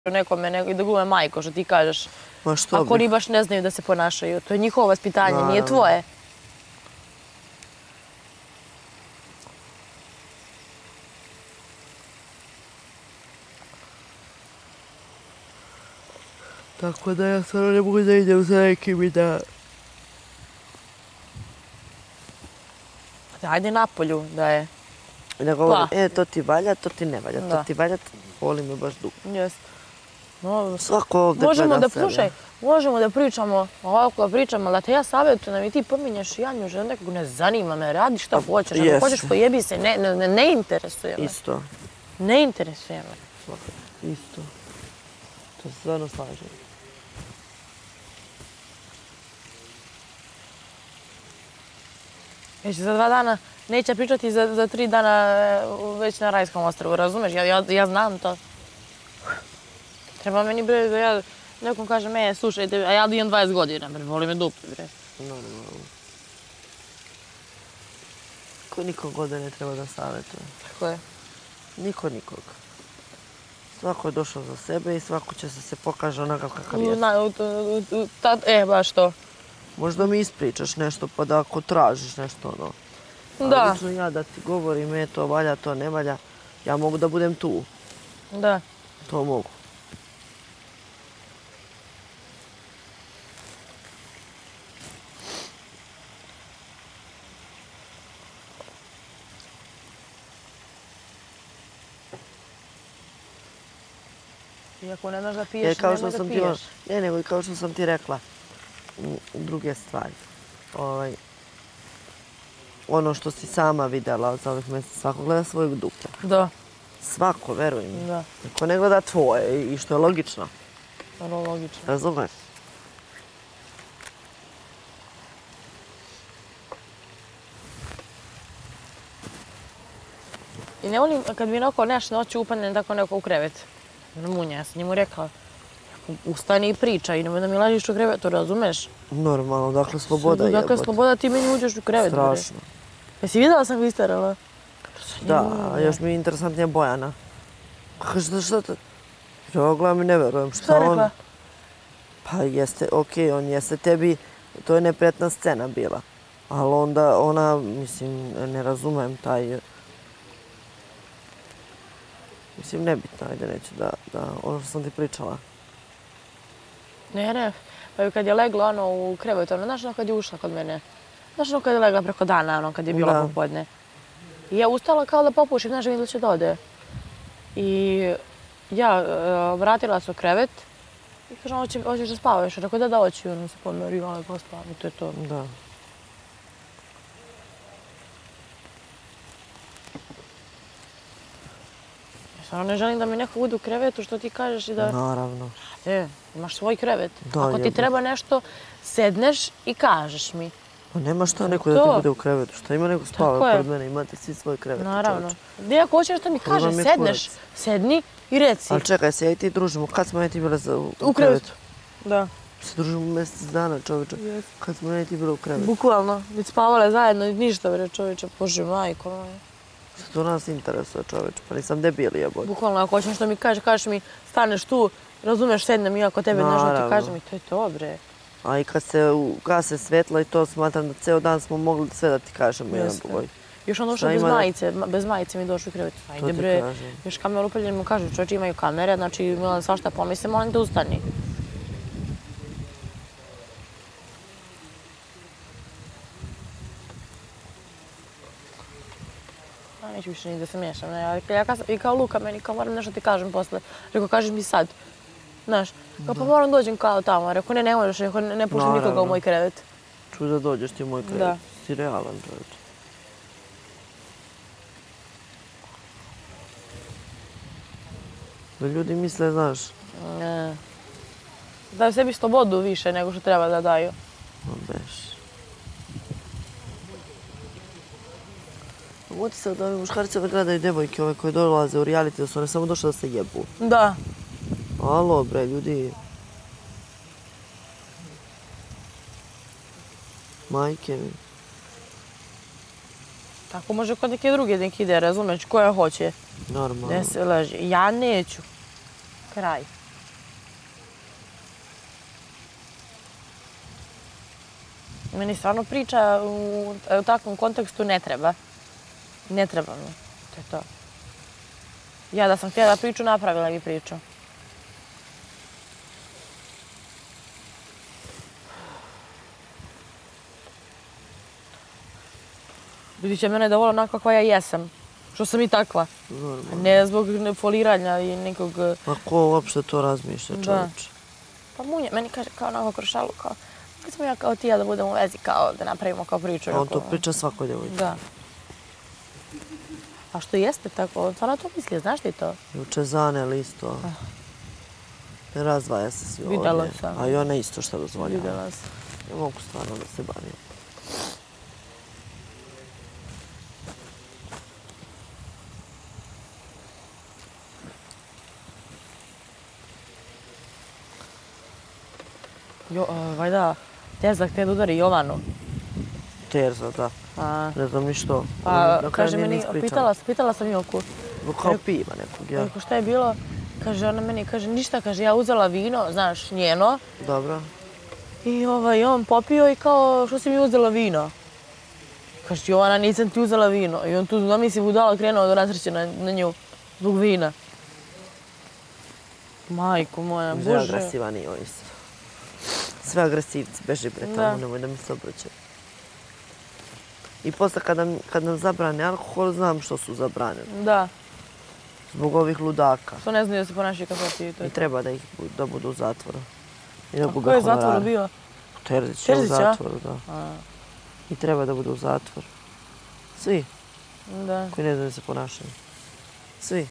nekome i da glume majko, što ti kažeš. Ma što Ako oni baš ne znaju da se ponašaju. To je njihovo vaspitanje, nije tvoje. Tako da ja stvarno ne mogu da idem sa nekim i da... Ajde napolju da je. I da govorim, to ti valja, to ti ne valja, to ti valja, boli me baš dugo. Jeste. Svako ovdje gleda sebe. Slušaj, možemo da pričamo, ovako da pričamo, ali da te ja savjetujem da mi ti pominješ Janju, žena nekako ne zanima me, radi šta hoćeš, ako hoćeš pojebi se, ne interesuje me. Isto. Ne interesuje me. Isto. To se stvarno slažem. Već za 2 dana neće pričati za 3 dana već na Rajskom ostrvu, razumeš? Ja znam to. Treba meni, bre, da ja nekom kažem, slušajte, a ja imam 20 godina, bre, voli me dupli, bre. Normalno. Ko nikog ovdje ne treba da savjetuje. Tako je. Niko nikog. Svako je došao za sebe i svako će se pokaže onakav kakav je. Baš to. Možda mi ispričaš nešto, pa da ako tražiš nešto ono. Da. Lično ja da ti govorim, to valja, to ne valja, ja mogu da budem tu. Da. To mogu. Iako ne znaš da piješ, nemoj da piješ. Ne, nego i kao što sam ti rekla, druge stvari. Ono što si sama vidjela za ovih mjeseca, svako gleda svojeg dupe. Da. Svako, veruj mi. Da. Niko ne gleda tvoje i što je logično. Ono logično. Razumeš? I ne volim kad mi onako nešto noću upadne tako neko u krevet. Munja, ja sam njemu rekla, ustani i pričaj, nemoj da mi lažiš u krevetu, razumeš? Normalno, dakle sloboda jebote. Dakle sloboda, ti meni uđeš u krevet. Strašno. Jesi vidjela sam ga istarala? Da, a još mi je interesantnija Bojana. Kaže, šta to? Ja gledam i ne verujem. Šta je rekla? Pa jeste, okej, on jeste tebi, to je neprijatna scena bila. Ali onda ona, mislim, ne razumem taj... Mislim, nebitno, ajde, neću da ono što sam ti pričala. Ne, pa kad je legla ono u krevetu, znaš ono kad je ušla kod mene? Znaš ono kad je legla preko dana, ono kad je bilo popodne? I ja ustala kao da popušim, znaš, vidim da će da ode. I ja vratila se u krevet i kažem, hoćeš da spavaš? Rekao da hoću, ono se pomeri, malo pospavam i to je to. Da. Stvarno ne želim da mi neko uđe u krevetu što ti kažeš i da... Naravno. Imaš svoj krevet. Da, ako ti treba nešto, sedneš i kažeš mi. Pa nema šta neko da ti bude u krevetu. Šta ima neko spava pored mene, imate svi svoj krevet. Naravno. Gdje ako hoćeš da mi kažeš, sedneš, sedni i reci. Ali čekaj se, ja i ti družimo. Kad smo ja i ti bile u krevetu? Da. Se družimo mjesec dana, čovječe. Kad smo ja i ti bile u krevetu? Bukvalno. Niti spavale zajedno, niti ništa, bre, čovječe. Bože, majko moja. Što to nas interesuje, čovječe, pa nisam debil jebote. Bukvalno, ako hoćeš što mi kažeš mi, staneš tu, razumeš, sednem i ako tebe nešto ti kažem i to je to, bre. A i kad se ugase svetla i to smatram da ceo dan smo mogli sve da ti kažemo jedan drugoj. Još on došao bez majice mi došao u krevetu. Ajde bre, još kameru upaljen mu kažu, čovječe imaju kamere, znači Milan svašta pomisle, molim da ustani. Neću više ni da se miješam, i kao Luka meni, kao moram nešto ti kažem posle. Rekao, kaži mi sad. Znaš, kao pa moram dođem kao tamo. Rekao, ne možeš, ne puštim nikoga u moj krevet. Čuj da dođeš ti u moj krevet. Da. Si realan, čovječ. Da ljudi misle, znaš... Ne. Daju sebi slobodu više nego što treba da daju. Beš. Moti se da ovi muškarci ove gledaju devojke ove koje dolaze u reality, da su one samo došle da se jebu. Da. Alo, bre, ljudi. Majke mi. Tako može kod neke druge ide, razumeš, koja hoće. Normalno. Ne se leži. Ja neću. Kraj. Meni stvarno priča u takvom kontekstu ne treba. Ne treba mi. To je to. Ja da sam htjela priču, napravila bi priču. Ljudi će mene da vole onako kakva ja jesam. Što sam i takva. Ne zbog foliranja i nekog... A ko uopšte to razmišlja, čovječe? Pa Munja meni kaže kao onako kroz šalu, kao kad smo ja kao ti ja da budemo u vezi, kao da napravimo kao priču. On to priča svakoj djevojci. Da. A što jeste tako, on stvarno to misli, znaš ti to? Juče Zanel isto. Ne razdvaja se svi ovdje. Videla sam. A i ona isto što dozvoljava. Videla sam. Ne mogu stvarno da se bavim. Vajda, Terza htje da udari Jovanu. Terza, da. Ne znam ni što. Pa, kaže meni, pitala sam Joku. Kao piva nekog, ja. Rekao, šta je bilo? Kaže, ona meni, kaže, ništa, kaže, ja uzela vino, znaš, njeno. Dobro. I on popio i kao, što si mi uzela vino? Kaže, Jovana, nisam ti uzela vino. I on tu, zamisli, budala krenuo da nasreće na nju, zbog vina. Majko moja, Sve bože. agresivan i on isto. Sve agresivci, beži bre tamo, nemoj da mi se obraćaju. I posle kad nam zabrane alkohol, znam što su zabranili. Da. Zbog ovih ludaka. Što ne znaju da se ponašaju kako ti. I treba da budu u zatvoru. A ko je u zatvoru bio? Terzić je u zatvoru, da. I treba da budu u zatvoru. Svi. Da. Koji ne znaju da se ponašaju. Svi.